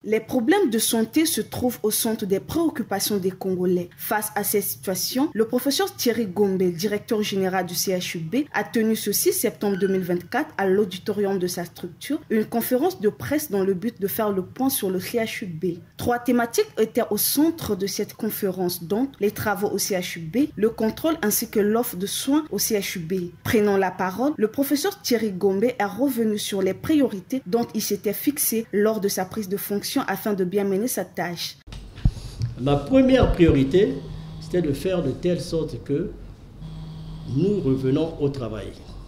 Les problèmes de santé se trouvent au centre des préoccupations des Congolais. Face à cette situation, le professeur Thierry Gombe, directeur général du CHUB, a tenu ce 6 septembre 2024 à l'auditorium de sa structure une conférence de presse dans le but de faire le point sur le CHUB. 3 thématiques étaient au centre de cette conférence, donc les travaux au CHUB, le contrôle ainsi que l'offre de soins au CHUB. Prenant la parole, le professeur Thierry Gombe est revenu sur les priorités dont il s'était fixé lors de sa prise de fonction afin de bien mener sa tâche. Ma première priorité, c'était de faire de telle sorte que nous revenons au travail.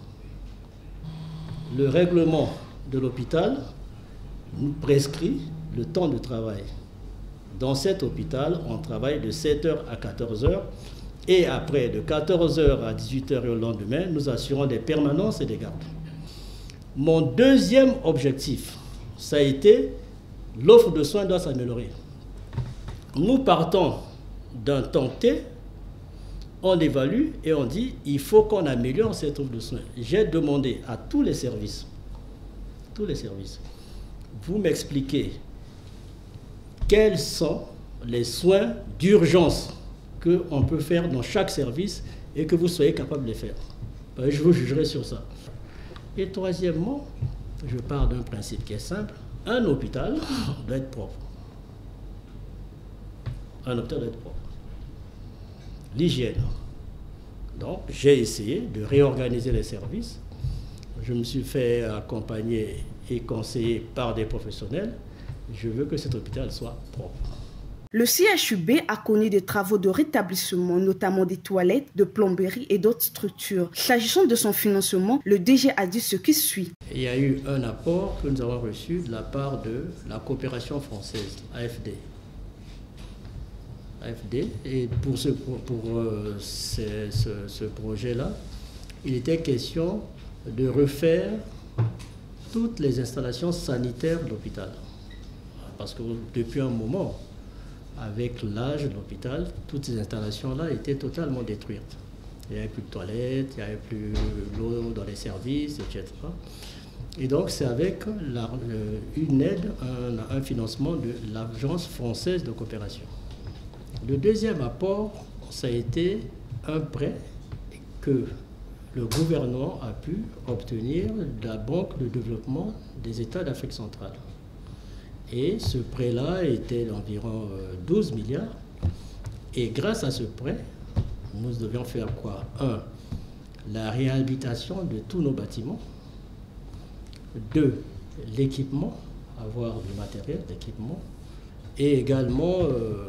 Le règlement de l'hôpital nous prescrit le temps de travail. Dans cet hôpital, on travaille de 7h à 14h et après de 14h à 18h le lendemain, nous assurons des permanences et des gardes. Mon deuxième objectif, ça a été l'offre de soins doit s'améliorer. Nous partons d'un temps T, on évalue et on dit il faut qu'on améliore cette offre de soins. J'ai demandé à tous les services, vous m'expliquez quels sont les soins d'urgence qu'on peut faire dans chaque service et que vous soyez capable de les faire. Je vous jugerai sur ça. Et troisièmement, je pars d'un principe qui est simple. Un hôpital doit être propre. Un hôpital doit être propre. L'hygiène. Donc, j'ai essayé de réorganiser les services. Je me suis fait accompagner et conseiller par des professionnels. Je veux que cet hôpital soit propre. Le CHUB a connu des travaux de rétablissement, notamment des toilettes, de plomberie et d'autres structures. S'agissant de son financement, le DG a dit ce qui suit. Il y a eu un apport que nous avons reçu de la part de la coopération française, AFD. Et pour ce projet-là, il était question de refaire toutes les installations sanitaires de l'hôpital. Parce que depuis un moment, avec l'âge de l'hôpital, toutes ces installations-là étaient totalement détruites. Il n'y avait plus de toilettes, il n'y avait plus l'eau dans les services, etc. Et donc, c'est avec une aide, un financement de l'Agence française de coopération. Le deuxième apport, ça a été un prêt que le gouvernement a pu obtenir de la Banque de développement des États d'Afrique centrale. Et ce prêt-là était d'environ 12 milliards. Et grâce à ce prêt, nous devions faire quoi? 1. La réhabilitation de tous nos bâtiments. 2. L'équipement, avoir du matériel d'équipement. Et également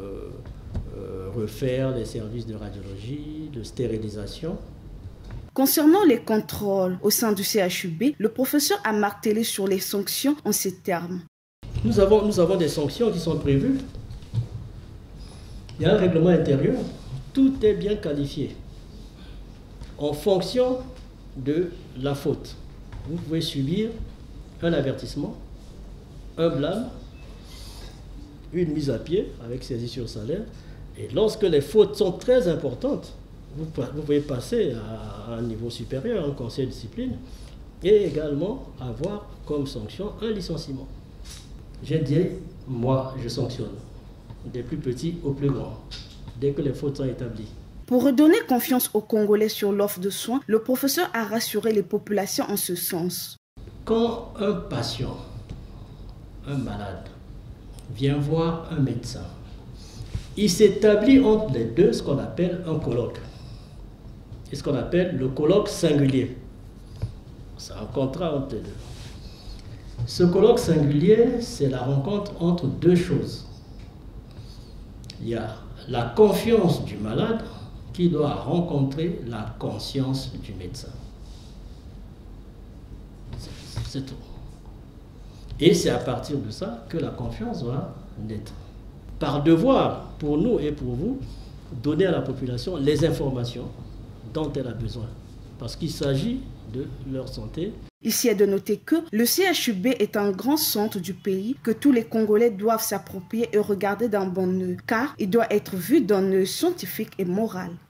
refaire les services de radiologie, de stérilisation. Concernant les contrôles au sein du CHUB, le professeur a martelé sur les sanctions en ces termes. Nous avons des sanctions qui sont prévues. Il y a un règlement intérieur. Tout est bien qualifié. En fonction de la faute, vous pouvez subir un avertissement, un blâme, une mise à pied avec saisie sur salaire. Et lorsque les fautes sont très importantes, vous pouvez passer à un niveau supérieur, un conseil de discipline, et également avoir comme sanction un licenciement. J'ai dit, moi, je sanctionne, des plus petits aux plus grands, dès que les fautes sont établies. Pour redonner confiance aux Congolais sur l'offre de soins, le professeur a rassuré les populations en ce sens. Quand un patient, un malade, vient voir un médecin, il s'établit entre les deux ce qu'on appelle un colloque. Et ce qu'on appelle le colloque singulier. C'est un contrat entre les deux. Ce colloque singulier, c'est la rencontre entre deux choses. Il y a la confiance du malade qui doit rencontrer la conscience du médecin. C'est tout. Et c'est à partir de ça que la confiance va naître. Par devoir, pour nous et pour vous, donner à la population les informations dont elle a besoin. Parce qu'il s'agit de leur santé. Ici est de noter que le CHUB est un grand centre du pays que tous les Congolais doivent s'approprier et regarder d'un bon œil, car il doit être vu d'un œil scientifique et moral.